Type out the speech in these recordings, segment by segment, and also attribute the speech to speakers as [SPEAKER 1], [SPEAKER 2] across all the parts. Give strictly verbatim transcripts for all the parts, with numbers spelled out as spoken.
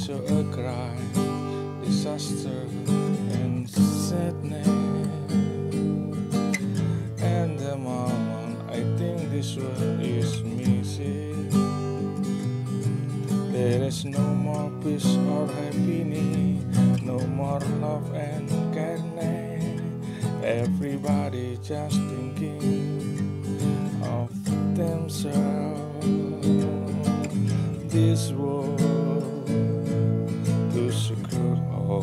[SPEAKER 1] show a crime, disaster, and sadness. And the moment I think this world is missing, there is no more peace or happiness, no more love and kindness. Everybody just thinking of themselves. This world too secure, oh.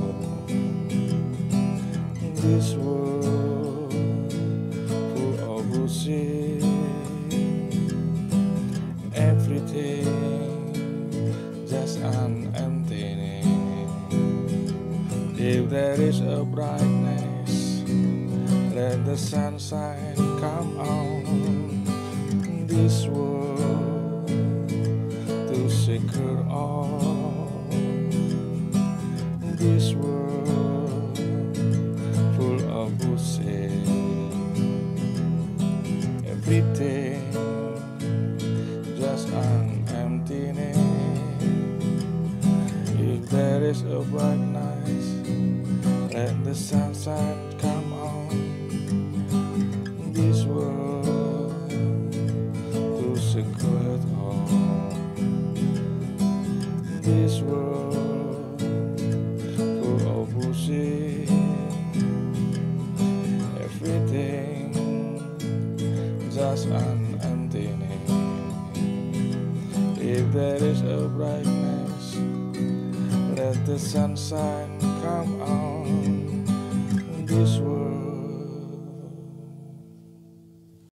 [SPEAKER 1] This world full of bullshit. Everything just an emptiness. If there is a brightness, let the sunshine come on. This world to secure all. This world full of bullshit. Everything just an emptiness. If there is a brightness, let the sunshine come on. This world to secure all. This world full of bullshit. Everything just an emptiness. If there is a brightness, let the sunshine come on. This world